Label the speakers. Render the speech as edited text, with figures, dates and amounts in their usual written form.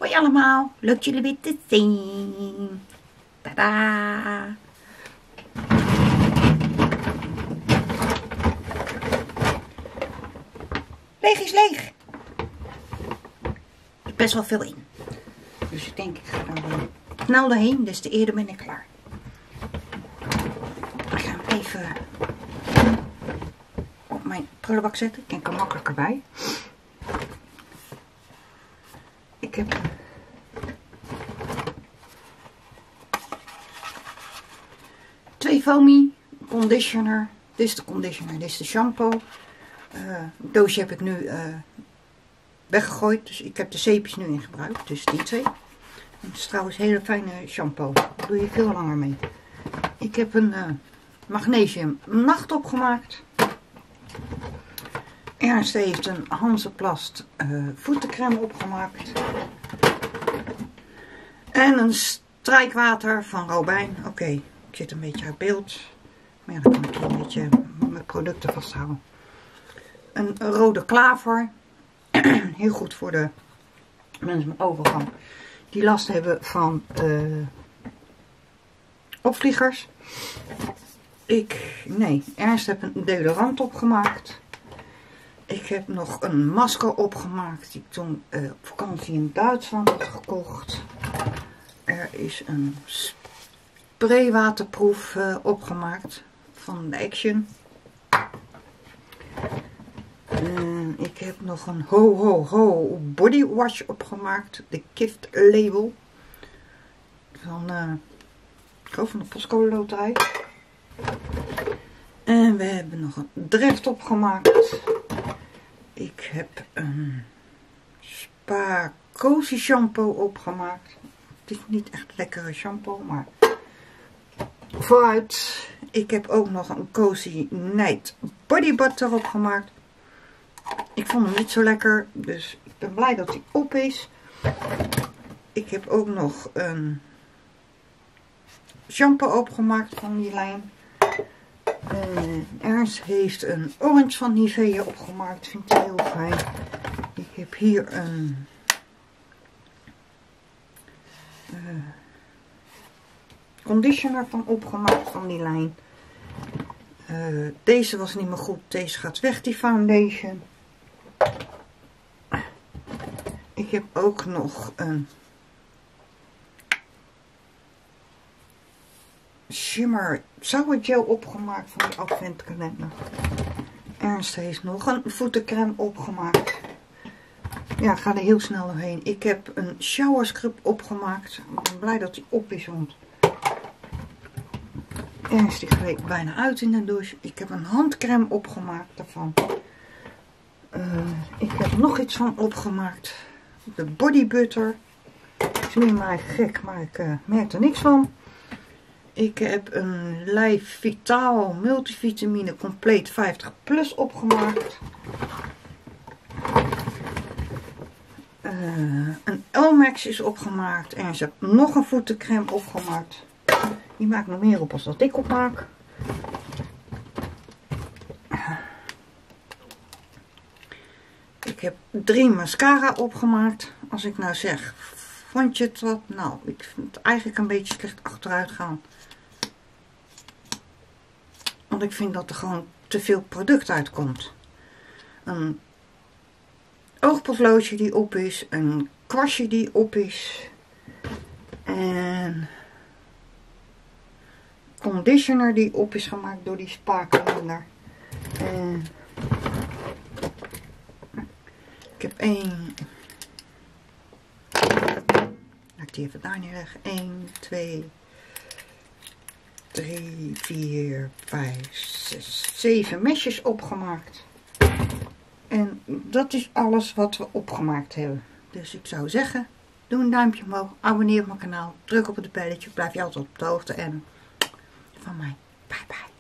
Speaker 1: Hoi allemaal, leuk jullie weer te zien. Tada! Leeg is leeg. Er is best wel veel in. Dus ik denk, ik ga er snel doorheen, dus te eerder ben ik klaar. Ik ga hem even op mijn prullenbak zetten. Ik denk er makkelijker bij. Ik heb twee foamy, conditioner. Dit is de conditioner, dit is de shampoo. Het doosje heb ik nu weggegooid, dus ik heb de zeepjes nu in gebruik. Dus die twee. Het is trouwens hele fijne shampoo. Daar doe je veel langer mee. Ik heb een magnesium nachtop gemaakt. Ernst heeft een Hansaplast voetencrème opgemaakt. En een strijkwater van Robijn. Oké, ik zit een beetje uit beeld. Maar ja, dan kan ik hier een beetje mijn producten vasthouden. Een rode klaver. Heel goed voor de mensen met overgang. Die last hebben van opvliegers. Ernst heeft een deodorant opgemaakt. Ik heb nog een masker opgemaakt die ik toen op vakantie in Duitsland had gekocht. Er is een spraywaterproef opgemaakt van de Action. Ik heb nog een ho body wash opgemaakt. De gift label. Van, ik geloof van de Postcode Loterij. En we hebben nog een Dreft opgemaakt. Ik heb een Spa Cozy shampoo opgemaakt. Het is niet echt lekkere shampoo, maar vooruit. Ik heb ook nog een Cozy Night Body Butter opgemaakt. Ik vond hem niet zo lekker, dus ik ben blij dat hij op is. Ik heb ook nog een shampoo opgemaakt van die lijn. Ernst heeft een orange van Nivea opgemaakt. Vind ik heel fijn. Ik heb hier een conditioner van opgemaakt van die lijn. Deze was niet meer goed. Deze gaat weg, die foundation. Ik heb ook nog een shimmer sour gel opgemaakt van die adventkalender. Ernst heeft nog een voetencrème opgemaakt. Ja, ik ga er heel snel doorheen. Ik heb een shower scrub opgemaakt. Ik ben blij dat die op is, want Ernst die gleed bijna uit in de douche. Ik heb een handcrème opgemaakt daarvan. Ik heb nog iets van opgemaakt. De body butter. Het is niet maar gek, maar ik merk er niks van. Ik heb een Lijf Vitaal multivitamine compleet 50 plus opgemaakt. Een Elmex is opgemaakt. En ze heeft nog een voetencrème opgemaakt. Die maakt nog meer op als dat ik opmaak. Ik heb 3 mascara opgemaakt. Als ik nou zeg, vond je het wat? Nou, ik vind het eigenlijk een beetje slecht achteruit gaan. Want ik vind dat er gewoon te veel product uitkomt. Een oogpotloodje die op is. Een kwastje die op is. En conditioner die op is gemaakt door die Spa-kalender. En ik heb 1. Laat ik die even daar neerleggen. 1, 2, 3, 4, 5, 6, 7 mesjes opgemaakt. En dat is alles wat we opgemaakt hebben. Dus ik zou zeggen, doe een duimpje omhoog, abonneer op mijn kanaal, druk op het belletje, blijf je altijd op de hoogte en van mij. Bye bye.